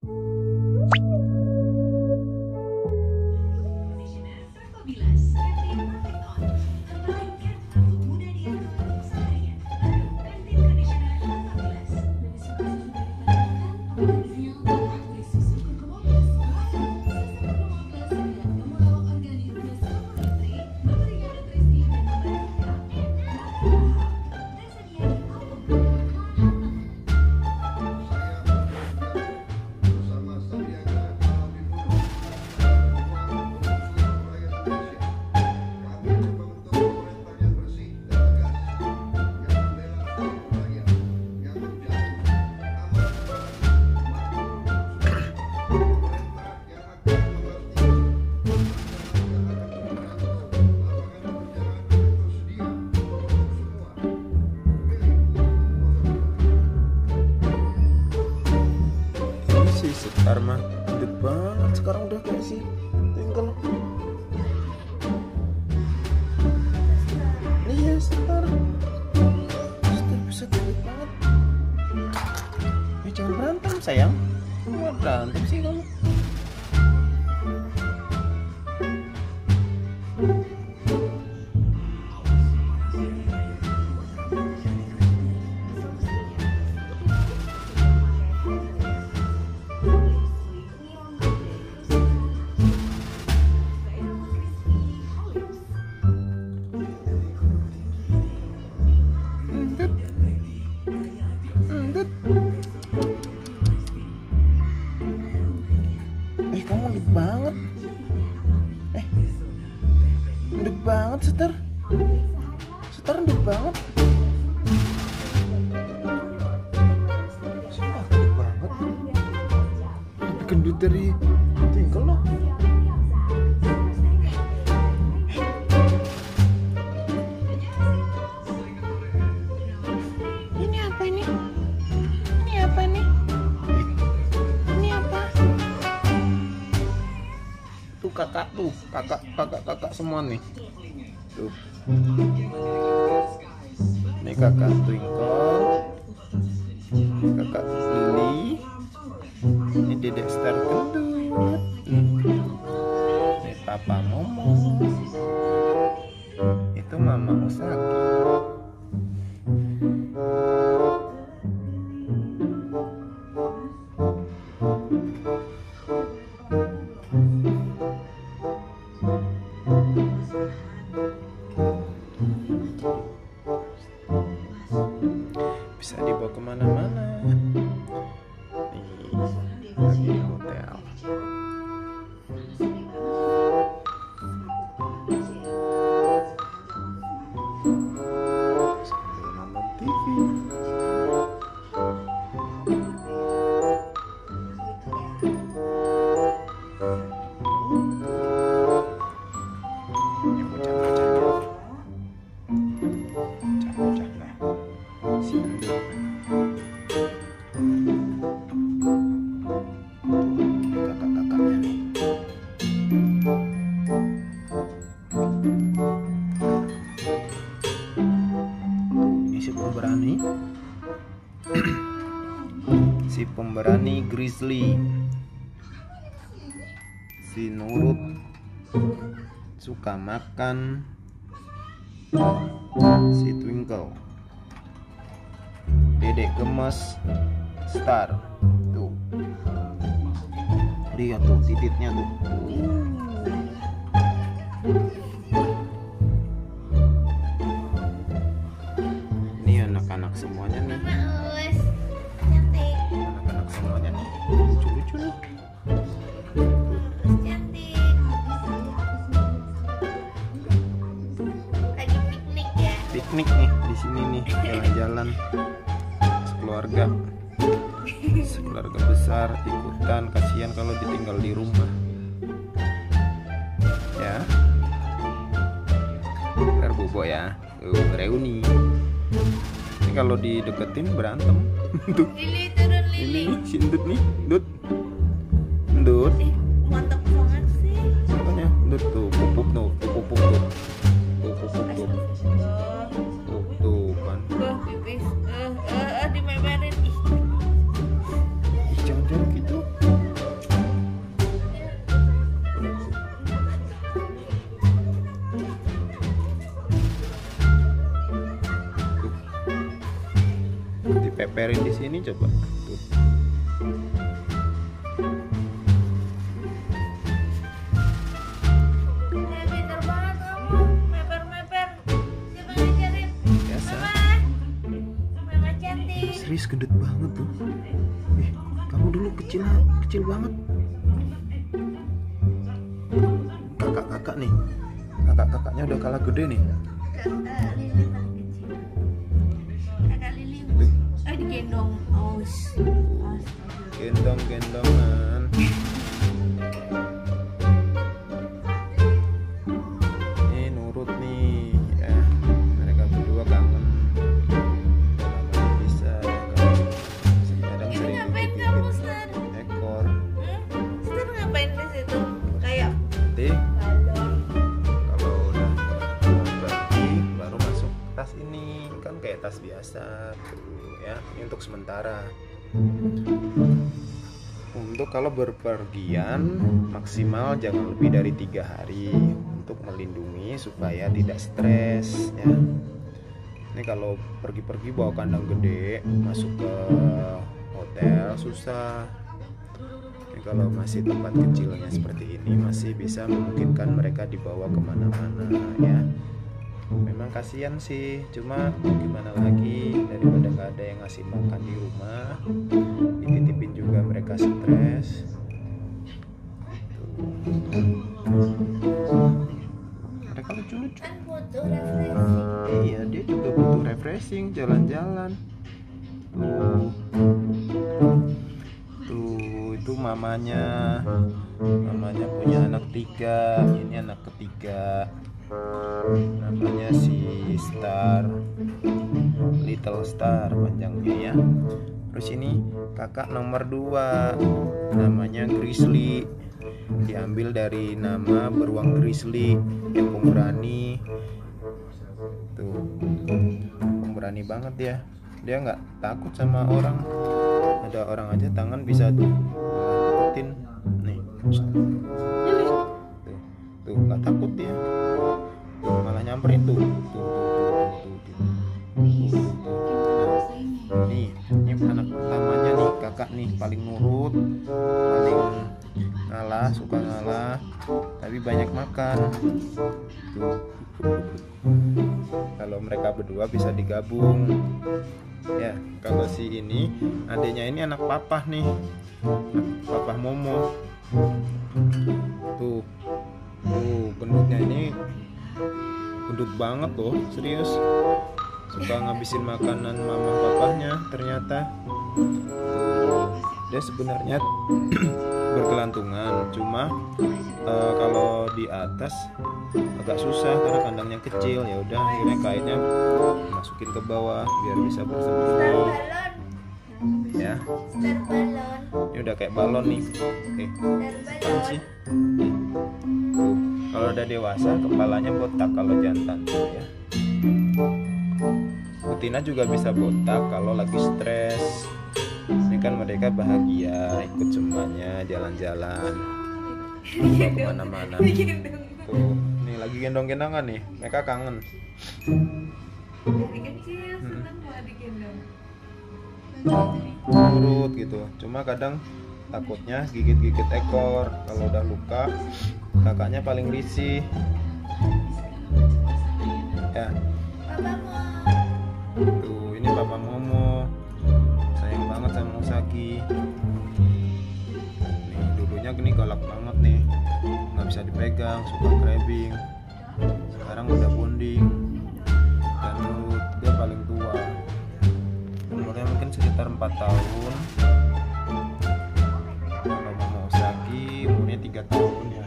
Setar mah gede banget sekarang, udah kayak si Twinkle. Iya Setar bisa gede banget. Jangan berantem sayang, nggak berantem sih kamu. Kamu lembut banget. Lembut banget Setar. Setar lembut banget. Sumpah lembut banget. Lebih gendut dari Twinkle loh. Ini apa ini? Ini apa nih? Ini apa? Tuh kakak tuh, kakak semua nih. Tuh. Ini kakak Twinkle, kakak Lily, ini dedek Star gendut, ini papa Momo, itu mama Usagi. Bisa dibawa kemana-mana. Nih, lagi di hotel. Sambil nonton TV. Ini bocah-bocahnya. Bocah-bocah lah. Sini. Kakak-kakaknya nih. Ini si pemberani. Si pemberani Grizzly. Si nurut, suka makan. Si Twinkle. Dedek gemes Star. Tuh. Lihat tuh titiknya tuh. Ini anak-anak semuanya nih. Anak-anak semuanya nih. Lucu-lucu nih. Piknik nih di sini nih, jalan-jalan sekeluarga besar ikutan. Kasihan kalau ditinggal di rumah ya. Ntar bobo ya, reuni. Ini kalau dideketin berantem. Tuh ini sindut nih, Ndut mantap banget sih. makanya Ndut tuh pupuk tuh, pupuk tuh kan. Pipis dimemerin. Jangan gitu. meperin di sini coba tuh. Pintar banget kamu, meper-meper. Siapa ngajarin? Biasa. Mama cantik. Serius gendut banget tuh. Kamu dulu kecil banget. Kakak nih, kakaknya udah kalah gede nih. Kakak Lili paling kecil. Kakak Lili. Digendong aus. Gendongan. Ini nurut nih. Mereka berdua kangen. Bisa kadang Ini sering ngapain kamu, Star? ekor. Star ngapain di situ? Kayak Nanti balon. kalau udah pergi baru masuk tas ini, kan kayak tas biasa tuh ya. Ini untuk sementara. Untuk kalau berpergian maksimal jangan lebih dari 3 hari untuk melindungi supaya tidak stres ya. Ini kalau pergi-pergi bawa kandang gede masuk ke hotel susah. Ini kalau masih tempat kecilnya seperti ini masih bisa memungkinkan mereka dibawa kemana-mana ya. Memang kasihan sih, cuma gimana lagi, daripada nggak ada yang ngasih makan di rumah, dititipin juga mereka stres. Mereka lucu-lucu. Kan butuh refreshing. Iya, dia juga butuh refreshing, jalan-jalan. Tuh, itu mamanya punya anak 3, ini anak ketiga. Namanya si Star, Little Star panjangnya ya. Terus ini kakak nomor 2, namanya Grizzly, diambil dari nama beruang grizzly yang pemberani. Tuh, pemberani banget ya. Dia nggak takut sama orang. Ada orang aja tangan bisa tuh deketin nih. Tuh nggak takut dia. Malah nyamperin tuh. Nih, ini anak pertamanya nih, kakak nih paling nurut, paling ngalah, suka ngalah, tapi banyak makan. Tuh. Kalau mereka berdua bisa digabung. Ya, kalau si ini adiknya ini anak papa nih, papa Momo. Tuh, gendutnya ini gendut banget loh, serius. Suka ngabisin makanan mama papahnya ternyata. Dia sebenarnya berkelantungan, cuma kalau di atas agak susah karena kandangnya kecil. Ya udah, akhirnya kainnya masukin ke bawah biar bisa bersembunyi. Balon. Ya, Star balon. ini udah kayak balon nih. Star Apaan sih? Tuh, kalau udah dewasa kepalanya botak kalau jantan ya. Betina juga bisa botak kalau lagi stres. Ini kan mereka bahagia ikut semuanya jalan-jalan, bawa kemana-mana. Tuh, nih lagi gendong-gendongan nih, mereka kangen. Dari kecil senang banget digendong. Nurut gitu, cuma kadang takutnya gigit-gigit ekor. Kalau udah luka, kakaknya paling risih. Ya, tuh ini Papa Momo, sayang banget sama Usagi. Nih dulunya gini galak banget nih, nggak bisa dipegang, suka grabbing. Sekarang udah bonding dan nurut. Dia paling tua, umurnya mungkin sekitar 4 tahun. Kalau Mama Usagi umurnya 3 tahun ya.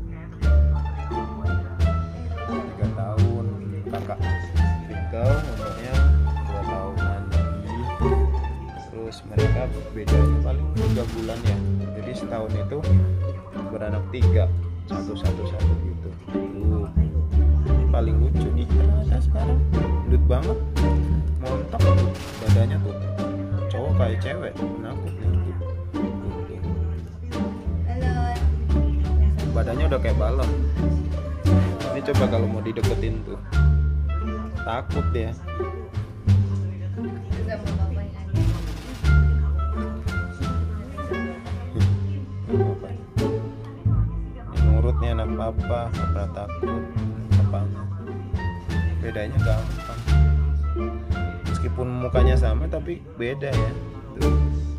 3 tahun. Kakak Twinkle umurnya 2 tahunan lagi. Terus mereka bedanya paling 3 bulan ya. Jadi setahun itu beranak 3, satu gitu. Ini paling lucu nih ternyata sekarang. Gendut banget, montok badannya tuh. Cowok kayak cewek, penakut nih. Balon. Badannya udah kayak balon. Ini coba kalau mau dideketin tuh, takut ya. Sama bapaknya aja. apa-apa, nggak pernah takut apanya. Bedanya gampang, meskipun mukanya sama tapi beda ya. Tuh.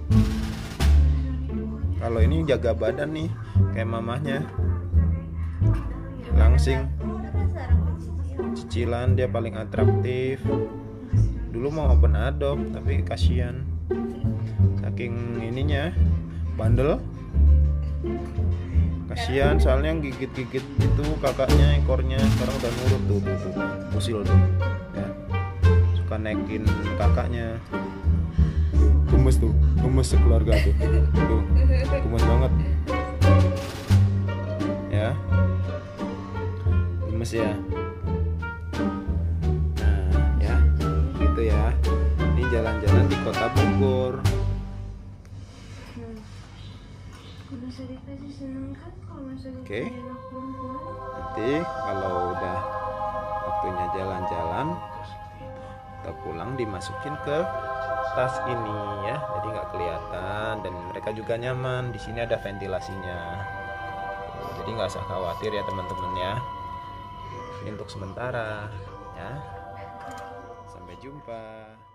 Kalau ini jaga badan nih kayak mamahnya, langsing, cicilan, dia paling atraktif. Dulu mau open adopt tapi kasihan saking ininya bandel, kasihan soalnya gigit-gigit itu kakaknya ekornya. Sekarang udah nurut tuh, usil tuh ya, suka naikin kakaknya. Gemes tuh, gemes sekeluarga tuh, gemes banget ya, gemes ya. Gitu ya. Ini jalan-jalan di kota Bogor. Oke. Nanti kalau udah waktunya jalan-jalan, kita pulang dimasukin ke tas ini ya, jadi nggak kelihatan dan mereka juga nyaman. Di sini ada ventilasinya, jadi nggak usah khawatir ya teman-teman ya. Ini untuk sementara ya. Sampai jumpa.